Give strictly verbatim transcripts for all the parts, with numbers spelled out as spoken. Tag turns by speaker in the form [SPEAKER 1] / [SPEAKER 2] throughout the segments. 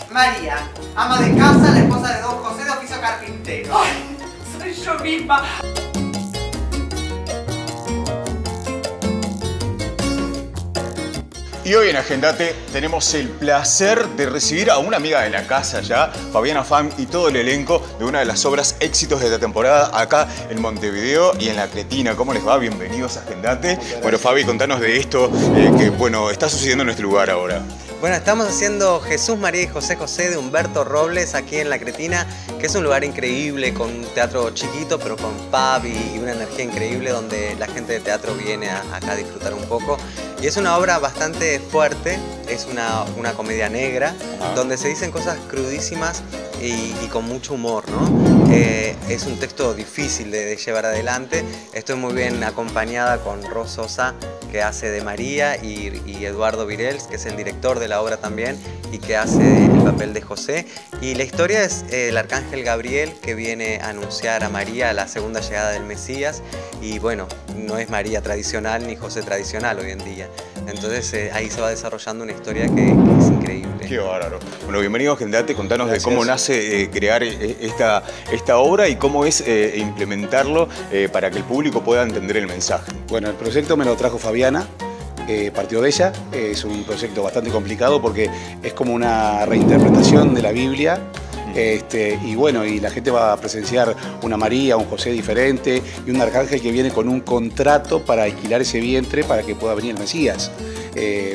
[SPEAKER 1] María, ama de casa, la esposa de don José de oficio carpintero.
[SPEAKER 2] ¡Ay! Soy yo misma.
[SPEAKER 3] Y hoy en Agendate tenemos el placer de recibir a una amiga de la casa ya, Fabiana Fam, y todo el elenco de una de las obras éxitos de esta temporada acá en Montevideo y en La Cretina. ¿Cómo les va? Bienvenidos a Agendate. Bueno, Fabi, contanos de esto eh, que, bueno, está sucediendo en nuestro lugar ahora.
[SPEAKER 4] Bueno, estamos haciendo Jesús, María y José José de Humberto Robles aquí en La Cretina, que es un lugar increíble, con un teatro chiquito, pero con pub y una energía increíble, donde la gente de teatro viene a, acá a disfrutar un poco. Y es una obra bastante fuerte, es una, una comedia negra, Ajá. donde se dicen cosas crudísimas y, y con mucho humor, ¿no? Eh, es un texto difícil de, de llevar adelante. Estoy muy bien acompañada con Ros Sosa, que hace de María, y, y Eduardo Virels, que es el director de la obra también, y que hace el papel de José. Y la historia es eh, el arcángel Gabriel, que viene a anunciar a María la segunda llegada del Mesías, y bueno, no es María tradicional ni José tradicional hoy en día. Entonces eh, ahí se va desarrollando una historia que, que es increíble.
[SPEAKER 3] Qué bárbaro. Bueno, bienvenido a Agendate. Contanos Gracias. de cómo nace eh, crear eh, esta, esta obra y cómo es eh, implementarlo eh, para que el público pueda entender el mensaje.
[SPEAKER 5] Bueno, el proyecto me lo trajo Fabiana, eh, partió de ella. Es un proyecto bastante complicado porque es como una reinterpretación de la Biblia. Este, y bueno, y la gente va a presenciar una María, un José diferente y un arcángel que viene con un contrato para alquilar ese vientre para que pueda venir el Mesías. Eh,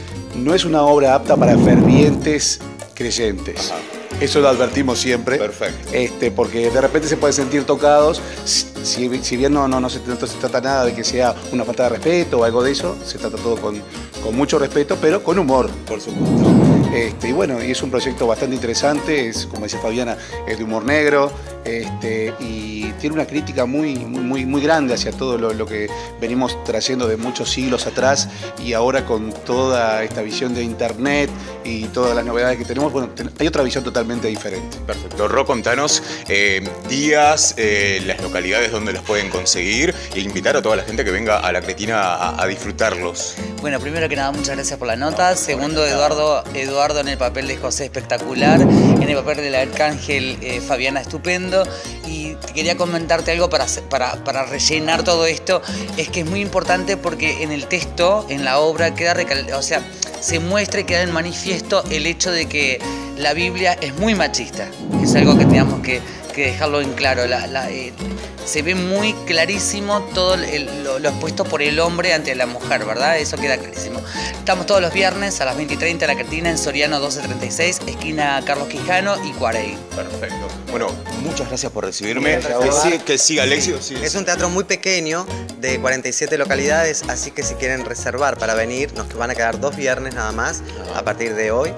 [SPEAKER 5] no es una obra apta para fervientes creyentes. Ajá. Eso lo advertimos siempre.
[SPEAKER 3] Perfecto.
[SPEAKER 5] Este, porque de repente se pueden sentir tocados. Si, si bien no, no, no, se, no se trata nada de que sea una falta de respeto o algo de eso, se trata todo con, con mucho respeto, pero con humor, por supuesto. Este, y bueno, y es un proyecto bastante interesante, es, como decía Fabiana, es de humor negro, este, y tiene una crítica muy, muy, muy, muy grande hacia todo lo, lo que venimos trayendo de muchos siglos atrás, y ahora con toda esta visión de internet y todas las novedades que tenemos, bueno, hay otra visión totalmente diferente.
[SPEAKER 3] Perfecto. Ro, contanos eh, días, eh, las localidades donde los pueden conseguir e invitar a toda la gente que venga a La Cretina a, a disfrutarlos.
[SPEAKER 2] Bueno, primero que nada, muchas gracias por la nota. Segundo, Eduardo, Eduardo en el papel de José espectacular, en el papel del arcángel eh, Fabiana estupendo. Y quería comentarte algo para, para, para rellenar todo esto. Es que es muy importante porque en el texto, en la obra, queda recal... o sea, se muestra y queda en manifiesto el hecho de que la Biblia es muy machista. Es algo que teníamos que, que dejarlo en claro. La, la, eh, se ve muy clarísimo todo el, lo, lo expuesto por el hombre ante la mujer, ¿verdad? Eso queda clarísimo. Estamos todos los viernes a las veinte y treinta en La Cretina, en Soriano doce treinta y seis, esquina Carlos Quijano y Cuarey.
[SPEAKER 3] Perfecto. Bueno, muchas gracias por recibirme.
[SPEAKER 4] Gracias,
[SPEAKER 3] que, siga, que siga el éxito.
[SPEAKER 4] Sí. Es un teatro muy pequeño, de cuarenta y siete localidades, así que si quieren reservar para venir, nos van a quedar dos viernes nada más, a partir de hoy.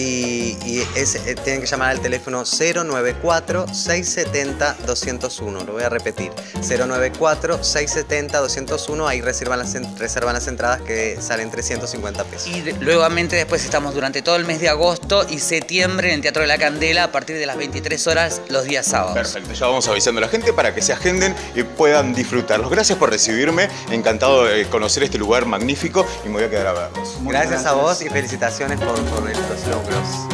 [SPEAKER 4] Y, y es, eh, tienen que llamar al teléfono cero nueve cuatro, seis siete cero, dos cero uno. Lo voy a repetir. cero nueve cuatro, seis siete cero, dos cero uno. Ahí reservan las, reservan las entradas, que salen trescientos cincuenta pesos.
[SPEAKER 2] Y de, luego después estamos durante todo el mes de agosto y septiembre en el Teatro de la Candela a partir de las veintitrés horas los días sábados.
[SPEAKER 3] Perfecto. Ya vamos avisando a la gente para que se agenden y puedan disfrutarlos. Gracias por recibirme. Encantado de conocer este lugar magnífico y me voy a quedar a verlos.
[SPEAKER 4] Gracias, gracias a vos y felicitaciones por, por estos logros.